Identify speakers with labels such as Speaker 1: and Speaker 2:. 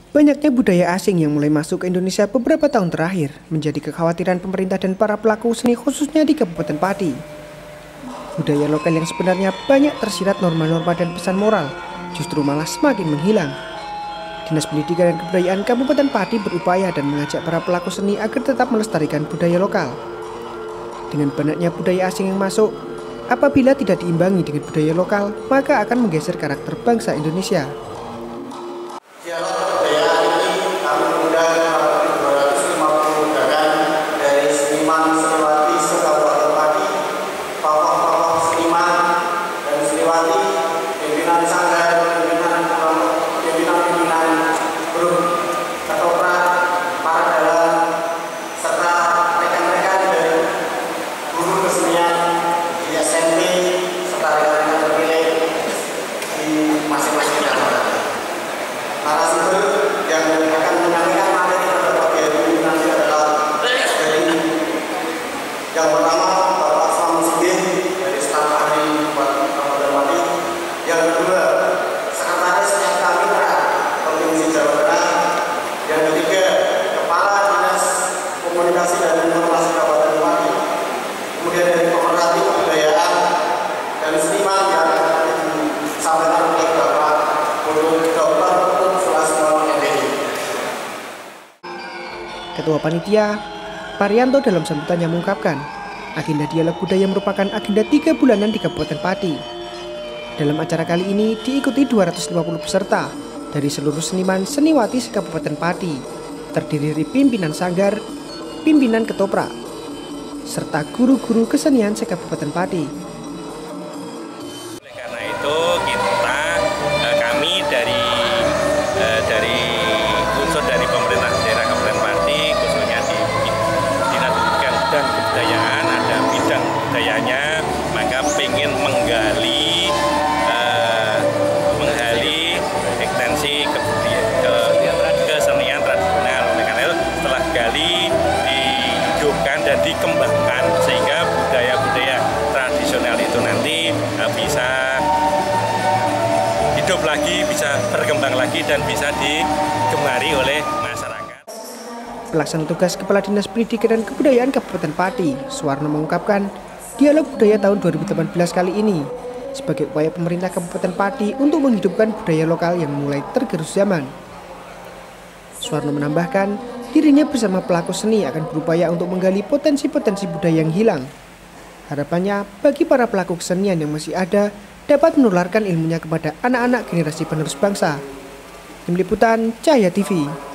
Speaker 1: Banyaknya budaya asing yang mulai masuk ke Indonesia beberapa tahun terakhir menjadi kekhawatiran pemerintah dan para pelaku seni khususnya di Kabupaten Pati. Budaya lokal yang sebenarnya banyak tersirat norma-norma dan pesan moral justru malah semakin menghilang. Dinas Pendidikan dan Kebudayaan Kabupaten Pati berupaya dan mengajak para pelaku seni agar tetap melestarikan budaya lokal. Dengan banyaknya budaya asing yang masuk, apabila tidak diimbangi dengan budaya lokal, maka akan menggeser karakter bangsa Indonesia.
Speaker 2: Yang pertama, Bapak Selamat Sidin dari staf ahli Kabupaten Pati. Yang kedua, Sekretaris Kamitra Provinsi Jawa Tengah. Yang ketiga, Kepala Dinas Komunikasi dan Informasi Kabupaten Pati. Kemudian dari Pemerhati Kebudayaan dan Seniman yang disampaikan oleh Bapak Dr. Sulasmo MPD.
Speaker 1: Ketua Panitia Parianto dalam sambutannya mengungkapkan, agenda dialog budaya merupakan agenda 3 bulanan di Kabupaten Pati. Dalam acara kali ini diikuti 250 peserta dari seluruh seniman seniwati se-Kabupaten Pati, terdiri dari pimpinan sanggar, pimpinan ketoprak, serta guru-guru kesenian se-Kabupaten Pati.
Speaker 3: Oleh karena itu kami dari unsur dari pemerintah daerah Kabupaten Pati, khususnya di Dinas Pendidikan dan Kebudayaan, ada bidang budayanya, maka ingin menggali ekstensi kesenian tradisional. Oleh karena itu setelah gali, dihidupkan dan dikembangkan sehingga budaya-budaya tradisional itu nanti bisa hidup lagi, bisa berkembang lagi dan bisa digemari oleh masyarakat.
Speaker 1: Pelaksana tugas Kepala Dinas Pendidikan dan Kebudayaan Kabupaten Pati, Suwarno mengungkapkan, dialog budaya tahun 2018 kali ini sebagai upaya pemerintah Kabupaten Pati untuk menghidupkan budaya lokal yang mulai tergerus zaman. Suwarno menambahkan, dirinya bersama pelaku seni akan berupaya untuk menggali potensi-potensi budaya yang hilang. Harapannya bagi para pelaku kesenian yang masih ada dapat menularkan ilmunya kepada anak-anak generasi penerus bangsa. Tim Liputan Cahaya TV.